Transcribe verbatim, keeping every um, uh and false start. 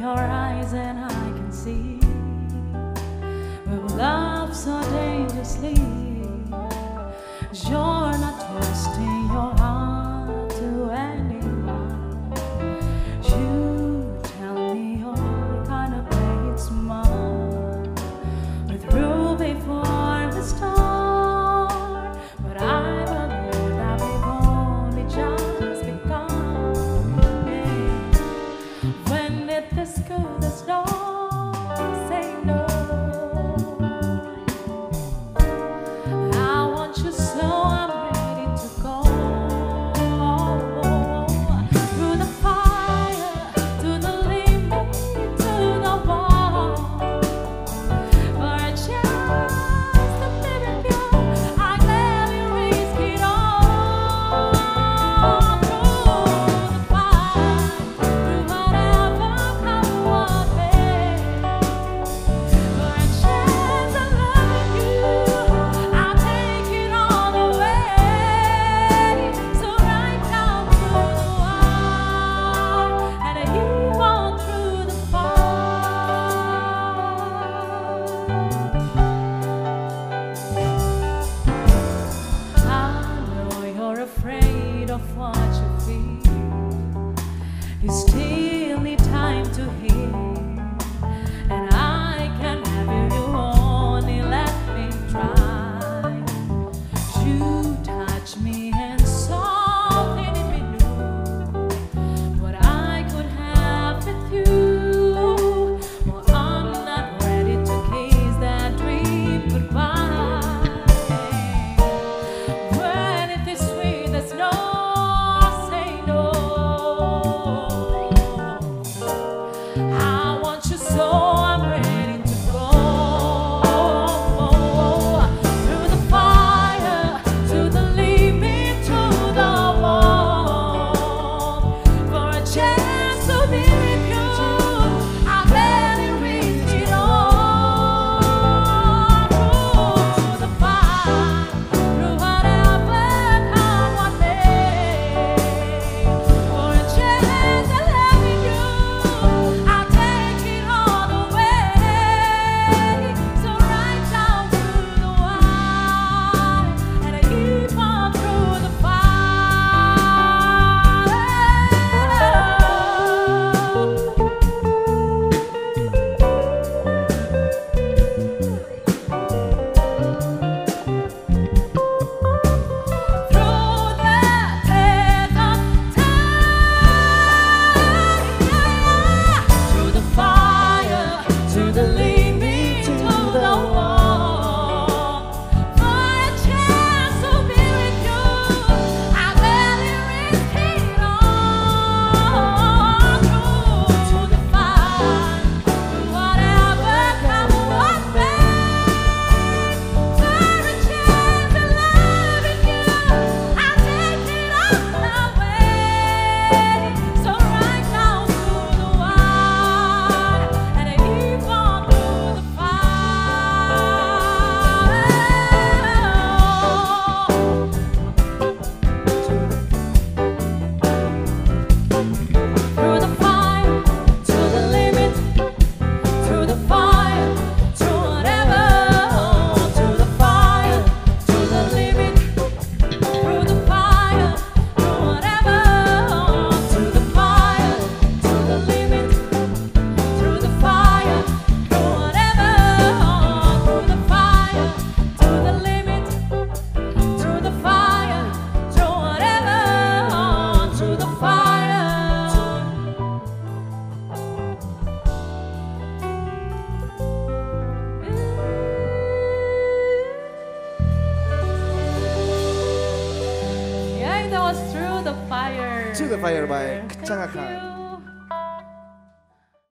your eyes and I can see we love so dangerously. You're not trusting your heart to anyone. You tell me you're gonna play it smart with Ruby for the start, but I believe that we've only just begun. When it is good as no, say no. Afraid of what you feel, you still need time to heal, and I can have you, you only let me try. You touch me and something in me knew what I could have with you. Well, I'm not ready to kiss that dream goodbye. To the Fire by Kecelakaan.